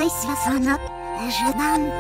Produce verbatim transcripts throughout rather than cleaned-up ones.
связано ждан.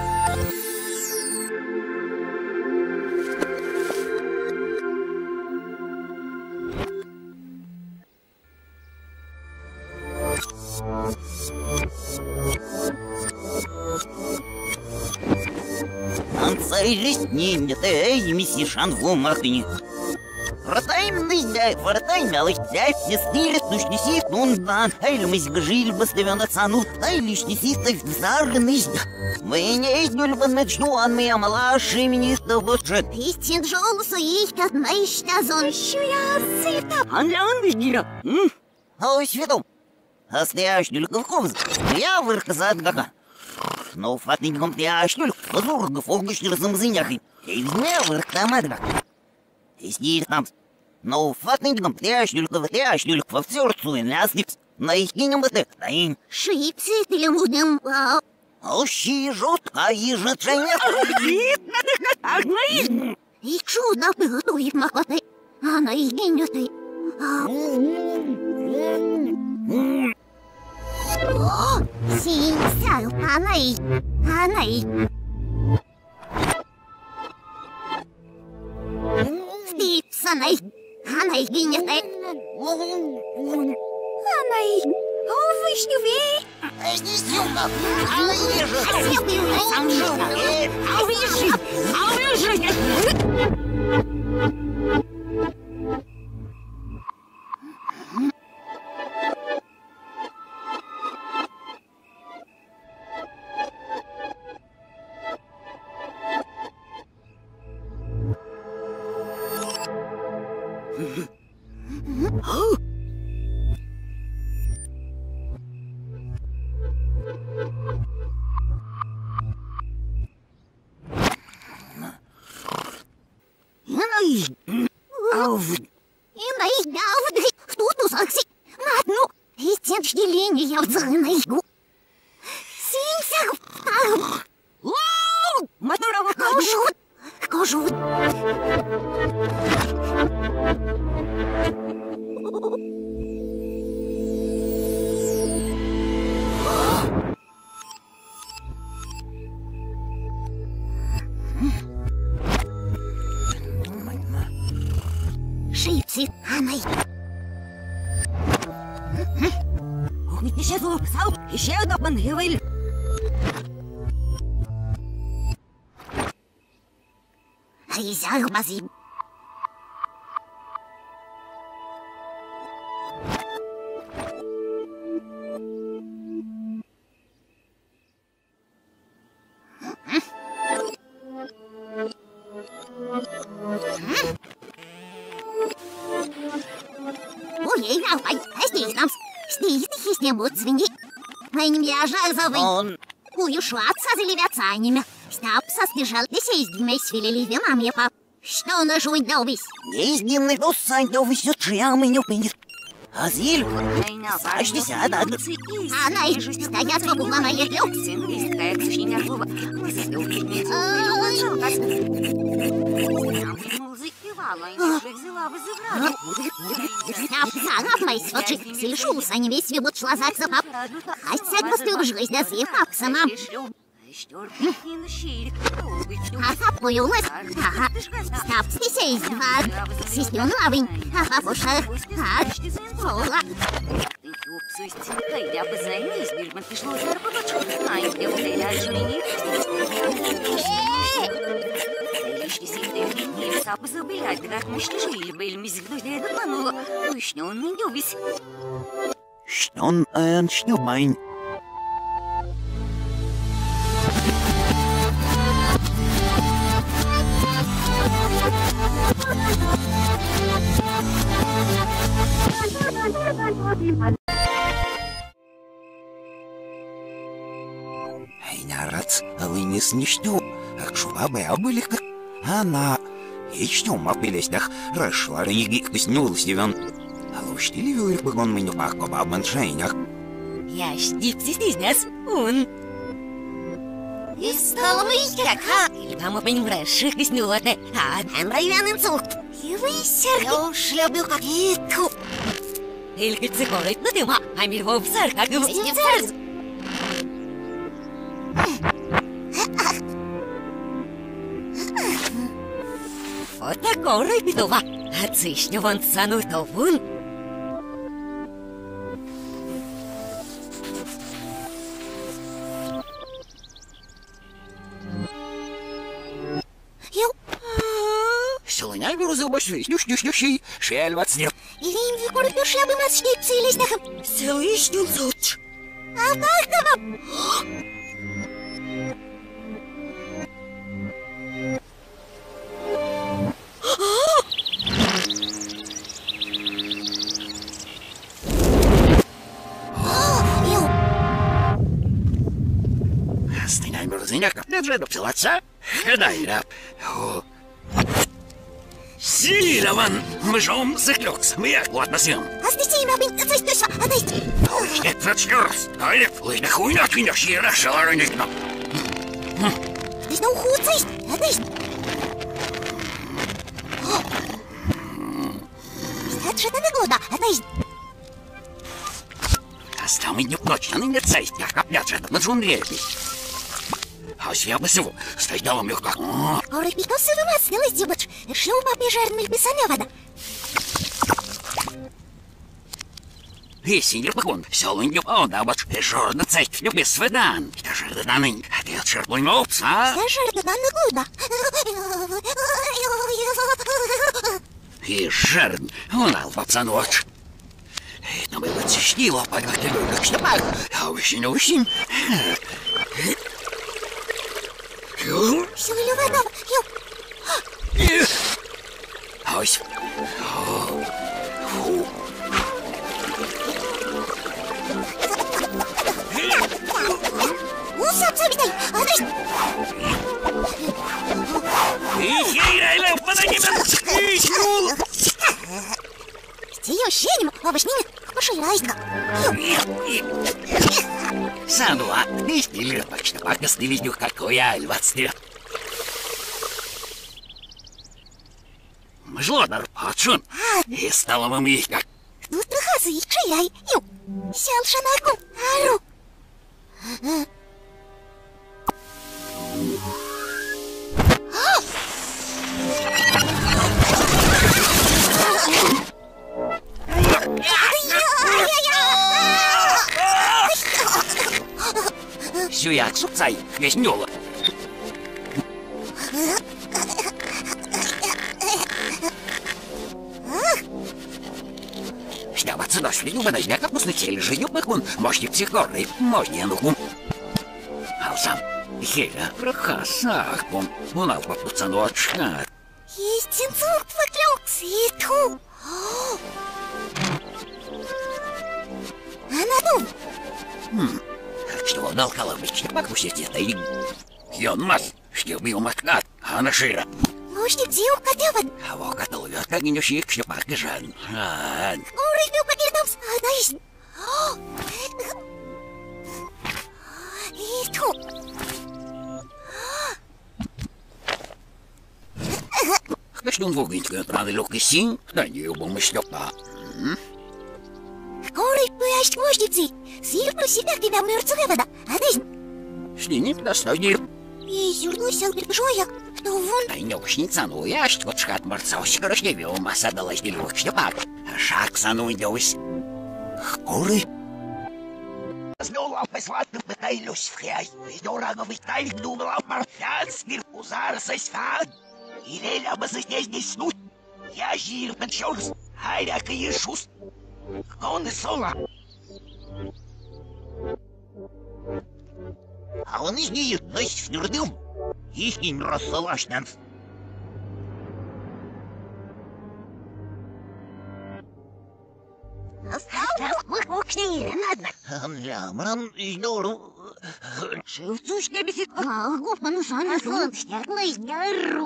Лесни, эй, миссис Шанву Махни. Ротайм ныздяй, фортайм алыхтяй, не стилит, ну шнесит, ну дан, ай, лымыз гжиль, бастывен отцану, ай, лишь несит, ай, зар ныздя. Мы не издюль бы начну, а мы амалаши министр божет. Истин жолсу их, как наишта зон, шуясыта. Анлян ныздя, м? Ой, светом. А стоящий льковков, я вырказа от гака. Но фатником я шлюль, возургов, огничный разумзыняхи. И везде выркамадра. И сниль там. Но фатником я шлюль, я шлюль, во все рцуй, лясникс. На их кинем это, да им. Шипсы, ты лемудем, а... Ощи, жутко, и житшеня. И чудо было, их махоты. А на их генеты. Синь, сял, анай, анай. Стив, санай, анай, гинетай. Анай, о, вишнювей. Снесюка, а выжи. Сам жил, а выжи, а выжи. Я в зеленую. Синься. Вау! Моторова кожут. Кожут. Шипсы, анай. Еще зуб, сал, еще одно бандываль. Айзял базим. Ой, я упай, а здесь нам... Здесь их не будет свиньи. Они меня жазовы. Он... Уюшваться за левяцанями. Стапса сбежал, и сей сдвимей свели винам я пап. Что на жуй долбись? Есть дневный дос, сань долбись, чьям и не упынет. Азиль, сачтесь, а да. Она и стоят в угла моей люк. Стапса, мои свочи, сельшуса, не весь вебут шлазак за пап. Хотя постыл жизнь, да зив пап сама. А появилась, ага, став списей из два, сестён лавынь, ага, пуша, ага, пола. Штон, эн, штюбайн. Айнарац, а вы не снищу, а шубабы обылих, она, еще мапилестях, расшла ренегик, снюл севен. А лучили вюрих бы он меню пахко бабан шейнях. Я штипси стиснес, он. И стало мы как, или вам понимаешь, шик и снюлотne, а там райвян инсулт. И вы сердце шлюбил как итку. Только цикорит на дыма, а мирвов сэр, как и в снецерз. Отако рибідова, а це що вон сануто вун. Силыняй беру башли, шлюш, шлюш, шлюш, шель в отснег. Илин викор пешля бы мат шнипцы или снахом. Селышню зуч. А бахтовом. Стыняй беру зеняка, нет же, допсилаться. Дай, да. Силован, мыжом заклёкс, мы як ладно съем. А стыси им обин, цвость точно, а дайте. Ой, нет, зачёрс. Ай, нет, ой, да хуй на кинешь, шира, шалары не кно. Здесь на уху цвость, а дайте. Стать что-то года, а дайте. Остал мне точно, не цесть, я копнят же, на джунглети. А я бы всего стоял мне как. Орик пикался в вас, снялась дебач. Шлюм побежар мельписаня вода. Если не покон, сел не пода, бач, и жорна цесть, люби сведан. Это же данный, а ты отшерплый мопс, а? Я жертва данный года. И жерн, он ал пацаноч. Это было цештило, погнать любишь, что так, а очень очень. Все любовно, ю. Ось. Усап забитай, а дайте. Ей-ей-ей, подойди, ищу. Стею щенем, обычными, поширайка. Сануа, не стили, почти пак стили нюх, какой я, двадцать лет. Жлодар, отшун, и стало вам их как. Ну, трахасы, и чаяй, ю. Сел шанаку, ару. Сюяк супцай, весь нёла. Штабаться нашли, ну, на как после цели женю бахун, можете психорный, можно я нуху. Алсам, хеля, прохасах, он, он ал папуцану отшат. Есть инцук вокруг ситху. Анадум. Хм. Что он дал коломыч, как вы сидите, и он мас, что бы ему откат, а на шира. Можете дел котеван. А вот котел вёт, как не щик, что пак жан. А, Ой, ну покидам, а дайс. Итху. что он вогненько надо лёгкий синь, да не его мышлёка. Корой пуящ кожницы, сильно себя тебя мертвая вода, а ты... Шлинит достойнее. И зюрнулся перепжоя, что вон... Да и не ушница, ну я что вот шхат морцовщик рождевил, масса далась не лёг, что пак. Шаг сану идёсь. Коры. Знову послати питайлюсь в хай. Дорого виталь думала парфянский узар сосфан. И леля бы здесь не снуть. Я жир подчёрс, хайряка ешус. Он и сола. А он и не носит нюрдым. Их не рассолашнан. Ламрам изнору. Шевцушка бесит. А, гупану сана сон, стякла из няру.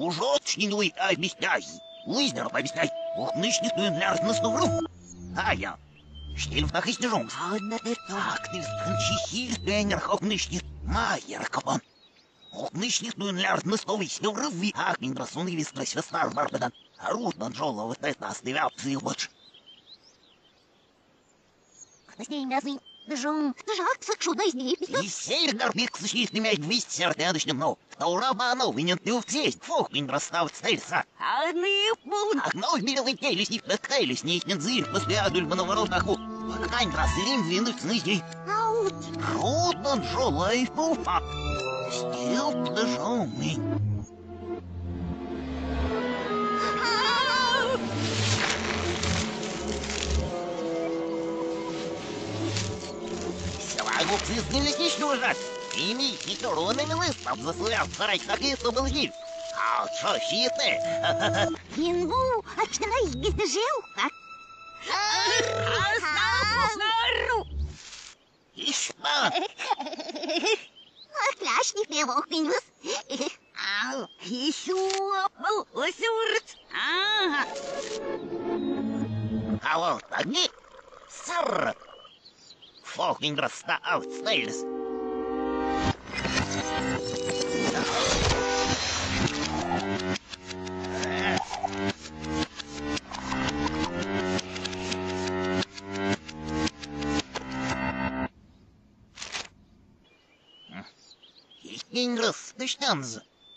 Ужотшний нуй объясняй. Уизнер объясняй. Ух, нынешних нуй нляр на снувру. А я. Штильф нах истежом. Ах, ты скончихиль тренер хок нынешних. Майер капан. Ух, нынешних нуй нляр на снувру. Снувру ви. Ах, мин брасун и вистрась весна барбадан. Арут на джола вот это оставил психоч. Жом, жак, сакшуда из них. И север горбик существенно имеет двести сердечным, но Таура Бану винет не уцесть. Фух, мин расставит стельса. А не пол. Ах, но белый телес них подкайлись, не их нензырь, после адульба на воротах. Кань раз рим винуть с нынешней. Аут. Рудно джола и пуфа. Стил подожженный. Глупцы сгнились лежат. Ими хитронами лыстом заслылял сарай, как и что был жив. А что щиты? Инву, а что на их жил? А И что? Отличный певок минус. Ау, еще был усюрт. А вот они, сэр. Fucking rasta outstairs. Ingres, the stands.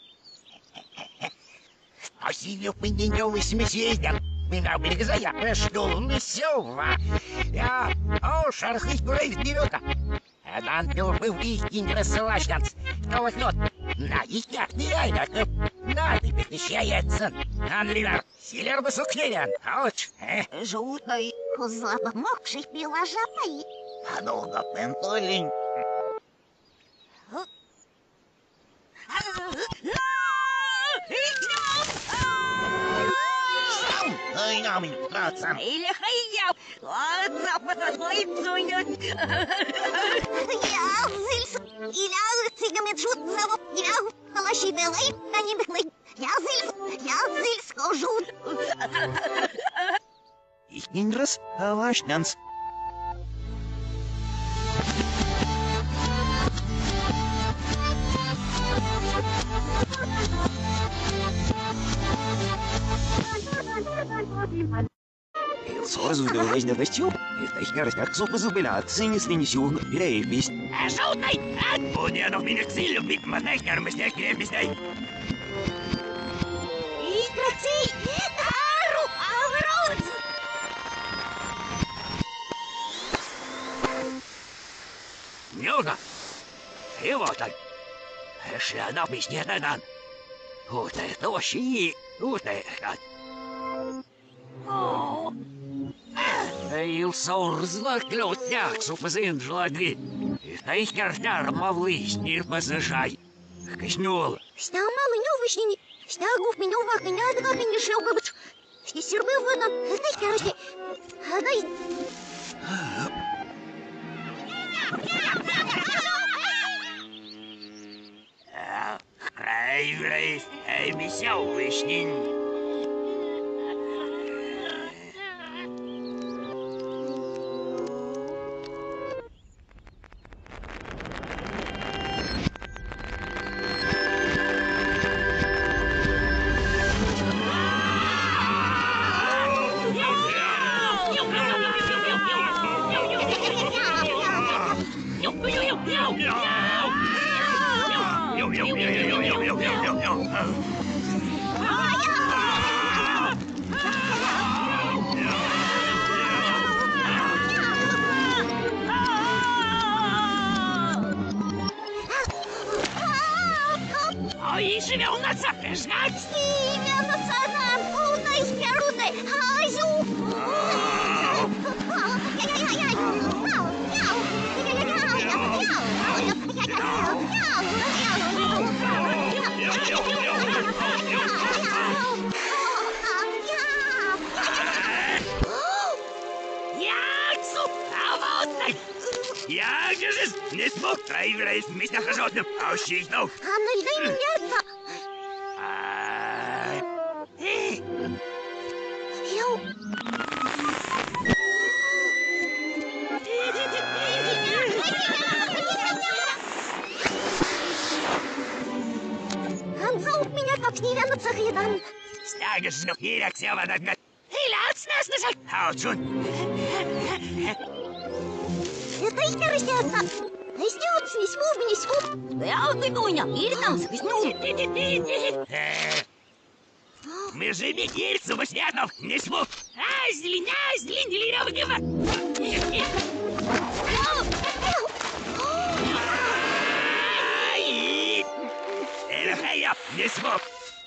Спасибо, поднялся смесейден. Меня перегзая, что лысёва. Я, о, шархлись брейв девёта. Дан пил был истин рассылашканц. Кто возьмет? На, истяк, не айда. На, ты перемещается. Анлинар, силер бы сукнерян. Ауч, э? Жутный, запомогший приложай. А долго пентолин. Ай, на меня, братцам. Или хайяв, вот запад лицует. Я зыльс, иля цигамет жут завод, иля халаши белай, а не бехлый. Я зыльс, я зыльс кожут. Ingres, авашнанс. Сразу давай на костюм. Это их как сопа забыла, ценис не несу, рейбись. А шутный! А будет у меня силу, бит манекер, мы снег не объясняй. И крати, ару, аврот. Нюга! И вот он. Если она объяснит, дан. Вот это вообще, вот это. Илсаур злоклётся, супазин жлади. И тайхерняр мавлысь, не посажай. Киснул. Что мало не увышнени, что гуф меня увак, меня одна меня шел бы. Что сербы выном, это херости. Дай. Эй, эй, эй, мисяу вышнин. Ой, живем на цапе, жгать! Имя пацанам, кудай, херудай, азю! Я, кажется, не смог проиграть вместе с животным, а ущизнул. А на меня... Книвяна цахидан. Стагаш nog hier, ik zie wat dat met. Helaas, naast de zak. Houd zo'n. Это их растятся. Растется, не свуп, не свуп. Я вот иду, или там свистнул. Мы же не гирцу, Васнятов, не смог. А, зелень, а, зелень, зелень, выгива. Эльхая, не смог.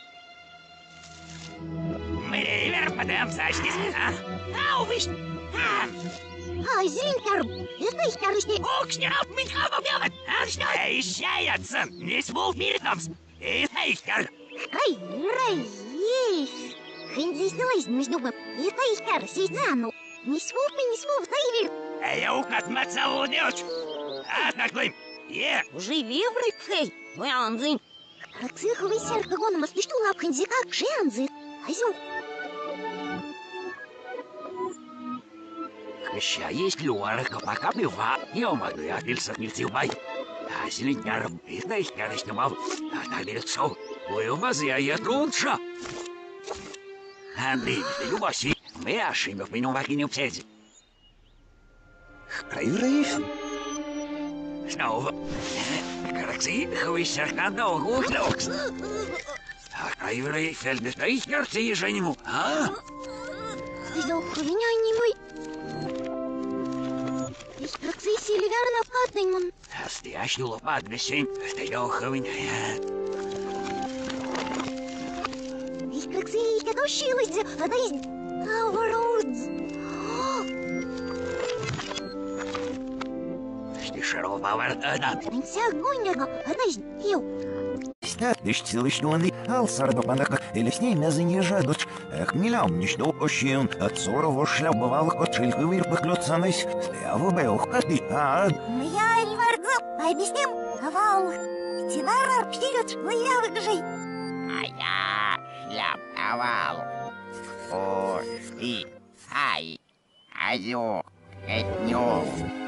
Мы ревер потом сочтись, а? А, увидишь. А, зелень карп. Это их растет. Окшнеров, мы хава бьет. А что? Ищается, не смог перед нам. Это их карп. Ай, рай. Хинди снилась между нами. Это их кар, сейзану. Не свуп, не свуп, заявил. А я укатматься удешь. А такой, е. Живи в рыбхей, вы анзин. Как цеховый серка гоном ослешту лап хинди как жензы. Азю. Ща есть люарка, пока бива. Я могу, я пился не тюбай. А зеленяр, это их кар снимал. А так лицо. Вы умазя, я лучше. Андрей, любаси, мы ошибки в меню ваки не обседи. Рейв? Снова. Каракси, хвищер кандал, гухлёкс. А Рейв, фельдес, да их карти женему, а? Взял хуйня не мой. Ich krieg sie lieber auf Kartingen. Hast du ja schon lopad gesehen? Der Jochen. Ich krieg sie, ich kann ausschießen. А да есть... А, ворот. Что шарова вартана? Нельзя гонять, а да есть... Ил. Статиш цілищнуний, алсардопанака, или с ней не заїжджадуть. Ех, мілям, ніщо ощін, от сурово шлябувалих очильки вирпихлюцаних, стояв белхкати, а... Я Эльваргу, объясним, овал. Тинара вперед, я выгжей. А я шляп овал. О, и, ай, азю, этню.